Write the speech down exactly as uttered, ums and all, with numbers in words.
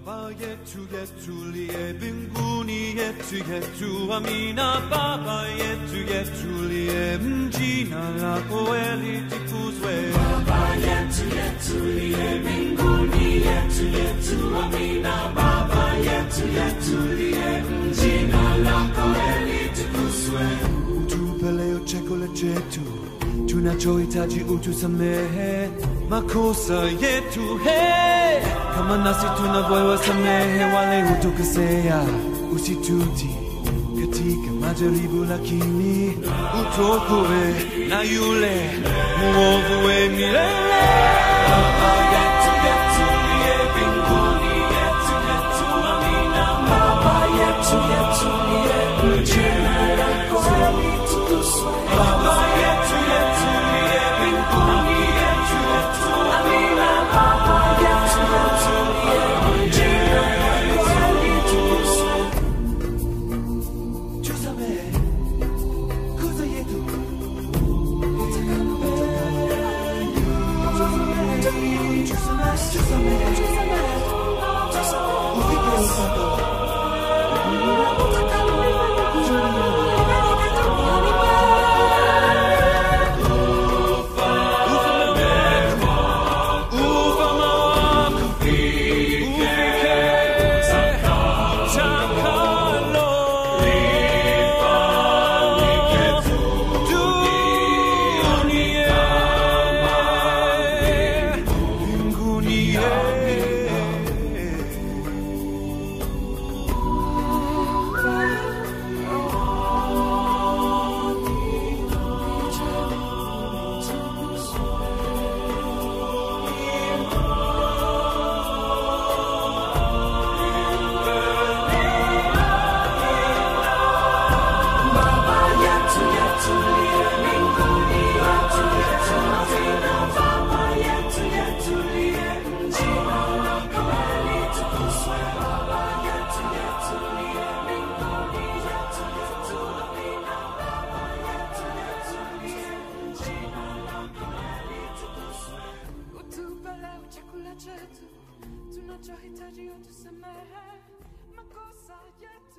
Baba yetu yetu liye mbinguni, yetu yetu amina. Baba yetu yetu liye, jina lako litukuzwe. Baba yetu yetu liye mbinguni, yetu yetu amina. Baba yetu yetu liye, jina lako litukuzwe. Utupe leo chakula chetu, tunachohitaji utusamehe makosa yetu, hey, kama nasi tunavyowasamehe wale hutukosea. Usitutie katika majaribu, lakini utuokoe na yule mwovu wa milele. Baba yetu yetu liye mbinguni, yetu yetu amina. Baba yetu yetu liye, jina lako litukuzwe. Baba yetu yetu liye mbinguni, yetu yetu amina. Baba yetu yetu liye, jina lako litukuzwe. Tusamehe kosa yetu, chakula chetu tunachohitaji utusamehe makosa yetu.